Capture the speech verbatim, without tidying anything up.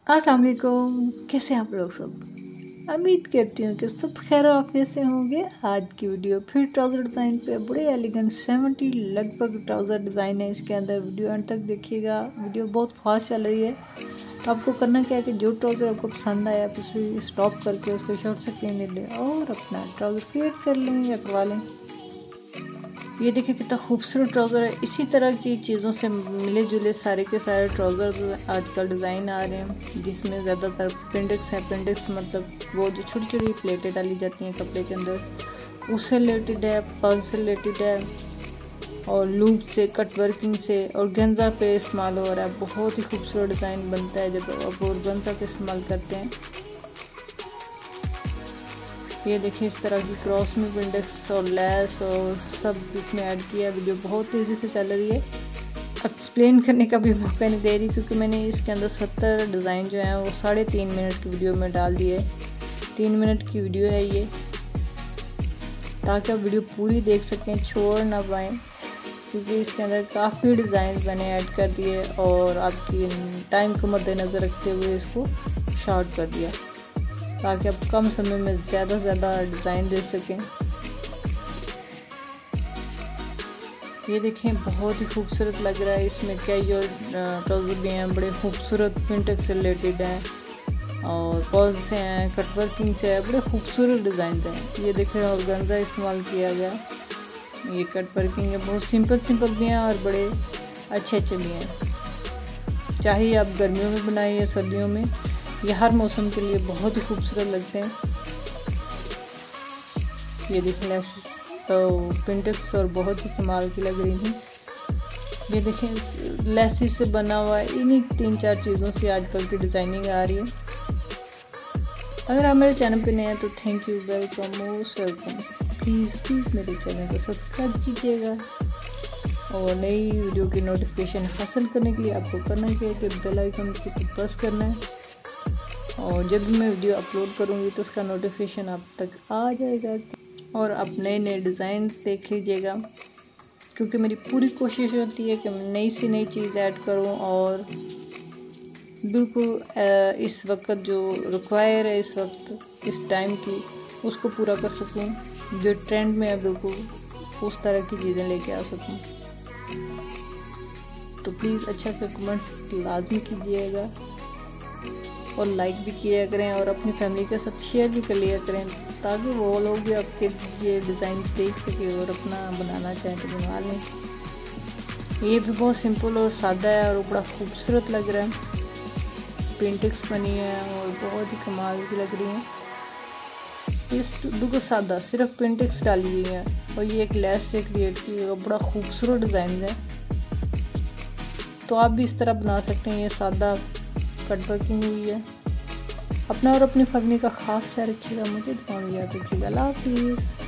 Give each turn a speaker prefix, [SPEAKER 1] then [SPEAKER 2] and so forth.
[SPEAKER 1] अस्सलाम वालेकुम, कैसे हैं आप लोग सब। उम्मीद करती हूँ कि सब खैर ऑफिस से होंगे। आज की वीडियो फिर ट्राउज़र डिज़ाइन पे बड़े एलिगेंट सेवेंटी लगभग ट्राउज़र डिज़ाइन है इसके अंदर। वीडियो अंत तक देखिएगा, वीडियो बहुत फास्ट चल रही है। आपको करना क्या है कि जो ट्राउज़र आपको पसंद आया आप उसे स्टॉप करके उसको शॉर्ट स्क्रीन ले लें और अपना ट्राउज़र क्रिएट कर लें या करवा लें। ये देखिए कितना खूबसूरत ट्राउज़र है। इसी तरह की चीज़ों से मिले जुले सारे के सारे ट्राउज़र आजकल डिज़ाइन आ रहे हैं, जिसमें ज़्यादातर पेंडिक्स है। पेंडिक्स मतलब वो जो छोटी छोटी प्लेटें डाली जाती हैं कपड़े के अंदर, उससे रिलेटेड है, पर्ल से रिलेटेड है और लूप से, कट वर्किंग से और गेंजा पे इस्तेमाल हो रहा है। बहुत ही खूबसूरत डिज़ाइन बनता है जब आप गेंजा पे इस्तेमाल करते हैं। ये देखिए इस तरह की क्रॉस में पेंडिक्स और लेस और सब इसमें ऐड किया। वीडियो बहुत तेज़ी से चल रही है, एक्सप्लेन करने का भी मौका नहीं दे रही क्योंकि मैंने इसके अंदर सत्तर डिज़ाइन जो हैं वो साढ़े तीन मिनट की वीडियो में डाल दिए। तीन मिनट की वीडियो है ये, ताकि आप वीडियो पूरी देख सकें, छोड़ ना पाएँ, क्योंकि इसके अंदर काफ़ी डिज़ाइन मैंने ऐड कर दिए और आपकी टाइम को मद्देनज़र रखते हुए इसको शॉर्ट कर दिया ताकि आप कम समय में ज़्यादा से ज़्यादा डिज़ाइन दे सकें। ये देखें बहुत ही खूबसूरत लग रहा है। इसमें कैजुअल ट्राउज़र भी हैं, बड़े खूबसूरत प्रिंटेड से रिलेटेड हैं और पर्ल से हैं, कट वर्किंग से है, बड़े खूबसूरत डिज़ाइन हैं। ये देखें ऑर्गेन्जा इस्तेमाल किया गया। ये कट वर्किंग है, बहुत सिंपल सिंपल भी हैं और बड़े अच्छे अच्छे भी हैं। चाहे आप गर्मियों में बनाएं या सर्दियों में, ये हर मौसम के लिए बहुत ही खूबसूरत लगते हैं। ये देखें लेस तो प्रिंटेक्स और बहुत ही कमाल की लग रही थी। ये देखें लेसिस से बना हुआ है। इन्हीं तीन चार चीज़ों से आजकल की डिज़ाइनिंग आ रही है। अगर आप मेरे चैनल पे नए हैं तो thank you, welcome, most welcome. Please please मेरे चैनल को सब्सक्राइब कीजिएगा और नई वीडियो की नोटिफिकेशन हासिल करने के लिए आपको करना क्या है कि बेल आइकन को प्रेस करना है और जब भी मैं वीडियो अपलोड करूँगी तो उसका नोटिफिकेशन आप तक आ जाएगा और आप नए नए डिज़ाइन देख लीजिएगा, क्योंकि मेरी पूरी कोशिश होती है कि मैं नई से नई चीज़ ऐड करूँ और बिल्कुल इस वक्त जो रिक्वायर है, इस वक्त इस टाइम की, उसको पूरा कर सकूँ। जो ट्रेंड में है बिल्कुल उस तरह की चीज़ें लेके आ सकूँ। तो प्लीज़ अच्छा सा कमेंट्स लाजमी कीजिएगा और लाइक भी किया करें और अपनी फैमिली के साथ शेयर भी कर लिया करें, ताकि वो लोग भी आपके ये डिज़ाइन देख सके और अपना बनाना चाहें तो बना लें। ये भी बहुत सिंपल और सादा है और बड़ा खूबसूरत लग रहा है। पेंटिंग्स बनी है और बहुत ही कमाल की लग रही हैं। इस बिल्कुल सादा, सिर्फ पेंटिंग्स डाली हुई है और ये एक लेस से क्रिएट की है, बड़ा खूबसूरत डिज़ाइन है। तो आप भी इस तरह बना सकते हैं। ये सादा कट वर्किंग हुई है। अपना और अपनी फैमिली का खास ख्याल रखिएगा। मुझे दुआ में याद रखिएगा। अल्लाह हाफिज़।